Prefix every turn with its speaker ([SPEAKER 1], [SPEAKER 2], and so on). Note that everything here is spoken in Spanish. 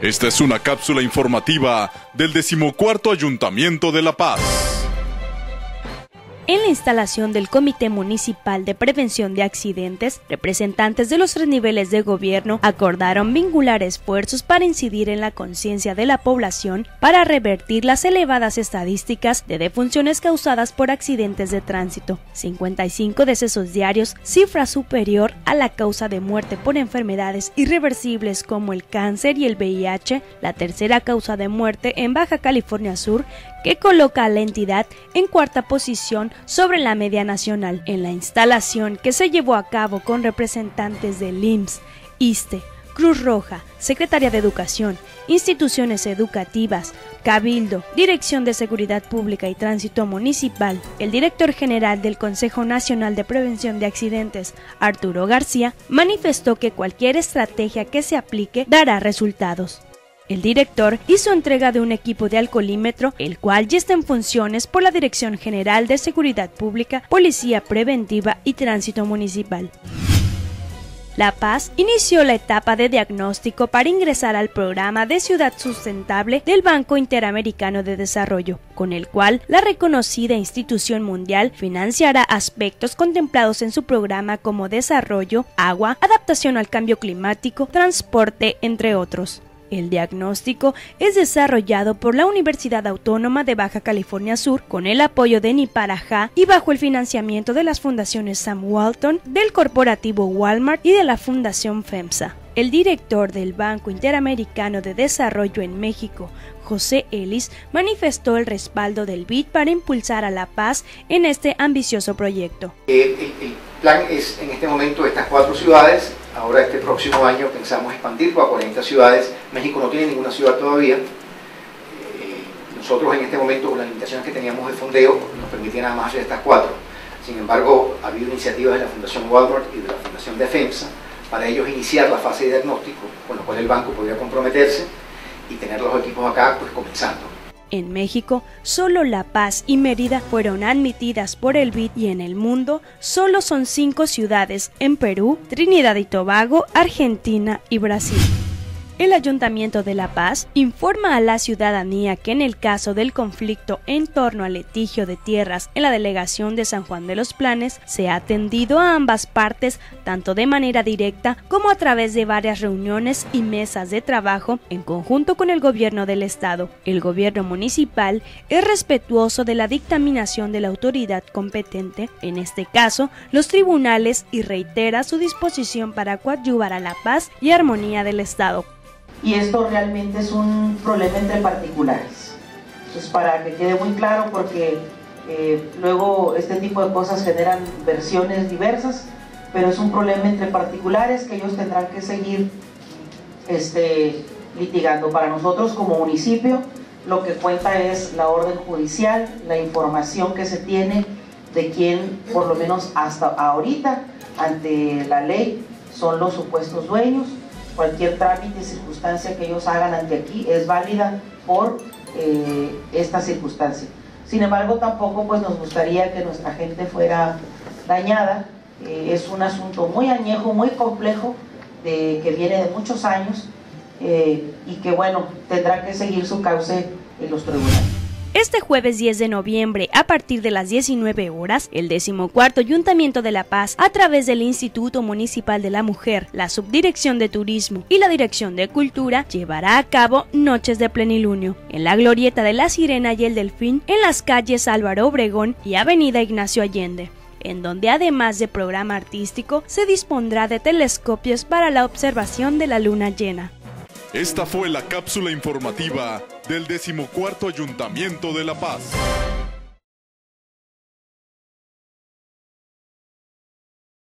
[SPEAKER 1] Esta es una cápsula informativa del 14º Ayuntamiento de La Paz.
[SPEAKER 2] En la instalación del Comité Municipal de Prevención de Accidentes, representantes de los 3 niveles de gobierno acordaron vincular esfuerzos para incidir en la conciencia de la población para revertir las elevadas estadísticas de defunciones causadas por accidentes de tránsito. 55 decesos diarios, cifra superior a la causa de muerte por enfermedades irreversibles como el cáncer y el VIH, la tercera causa de muerte en Baja California Sur, que coloca a la entidad en 4ª posición sobre la media nacional. En la instalación, que se llevó a cabo con representantes del IMSS, ISSSTE, Cruz Roja, Secretaría de Educación, instituciones educativas, Cabildo, Dirección de Seguridad Pública y Tránsito Municipal, el director general del Consejo Nacional de Prevención de Accidentes, Arturo García, manifestó que cualquier estrategia que se aplique dará resultados. El director hizo entrega de un equipo de alcoholímetro, el cual ya está en funciones por la Dirección General de Seguridad Pública, Policía Preventiva y Tránsito Municipal. La Paz inició la etapa de diagnóstico para ingresar al programa de Ciudad Sustentable del Banco Interamericano de Desarrollo, con el cual la reconocida institución mundial financiará aspectos contemplados en su programa como desarrollo, agua, adaptación al cambio climático, transporte, entre otros. El diagnóstico es desarrollado por la Universidad Autónoma de Baja California Sur con el apoyo de Niparajá y bajo el financiamiento de las fundaciones Sam Walton, del corporativo Walmart y de la Fundación FEMSA. El director del Banco Interamericano de Desarrollo en México, José Ellis, manifestó el respaldo del BID para impulsar a La Paz en este ambicioso proyecto.
[SPEAKER 3] El plan es en este momento estas 4 ciudades. Ahora este próximo año pensamos expandirlo a 40 ciudades. México no tiene ninguna ciudad todavía. Nosotros en este momento, con las limitaciones que teníamos de fondeo, nos permitían nada más hacer estas 4. Sin embargo, ha habido iniciativas de la Fundación Walmart y de la Fundación de FEMSA para ellos iniciar la fase de diagnóstico, con lo cual el banco podría comprometerse y tener los equipos acá pues comenzando.
[SPEAKER 2] En México, solo La Paz y Mérida fueron admitidas por el BID y en el mundo solo son 5 ciudades en Perú, Trinidad y Tobago, Argentina y Brasil. El Ayuntamiento de La Paz informa a la ciudadanía que en el caso del conflicto en torno al litigio de tierras en la delegación de San Juan de los Planes, se ha atendido a ambas partes tanto de manera directa como a través de varias reuniones y mesas de trabajo en conjunto con el gobierno del estado. El gobierno municipal es respetuoso de la dictaminación de la autoridad competente, en este caso los tribunales, y reitera su disposición para coadyuvar a la paz y armonía del estado.
[SPEAKER 4] Y esto realmente es un problema entre particulares. Entonces, para que quede muy claro, porque luego este tipo de cosas generan versiones diversas, pero es un problema entre particulares que ellos tendrán que seguir litigando. Para nosotros como municipio, lo que cuenta es la orden judicial, la información que se tiene de quién, por lo menos hasta ahorita, ante la ley, son los supuestos dueños. Cualquier trámite y circunstancia que ellos hagan ante aquí es válida por esta circunstancia. Sin embargo, tampoco pues nos gustaría que nuestra gente fuera dañada. Es un asunto muy añejo, muy complejo, que viene de muchos años y que bueno, tendrá que seguir su cauce en los tribunales.
[SPEAKER 2] Este jueves 10 de noviembre, a partir de las 19 horas, el 14º Ayuntamiento de La Paz, a través del Instituto Municipal de la Mujer, la Subdirección de Turismo y la Dirección de Cultura, llevará a cabo Noches de Plenilunio, en la Glorieta de la Sirena y el Delfín, en las calles Álvaro Obregón y Avenida Ignacio Allende, en donde además de programa artístico, se dispondrá de telescopios para la observación de la luna llena.
[SPEAKER 1] Esta fue la cápsula informativa del 14º Ayuntamiento de La Paz.